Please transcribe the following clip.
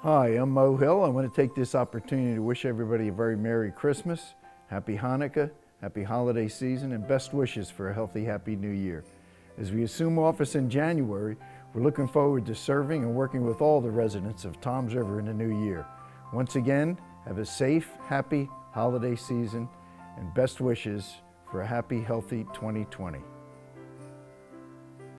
Hi, I'm Mo Hill. I want to take this opportunity to wish everybody a very Merry Christmas, Happy Hanukkah, Happy Holiday Season, and best wishes for a healthy, happy New Year. As we assume office in January, we're looking forward to serving and working with all the residents of Toms River in the new year. Once again, have a safe, happy holiday season and best wishes for a happy, healthy 2020.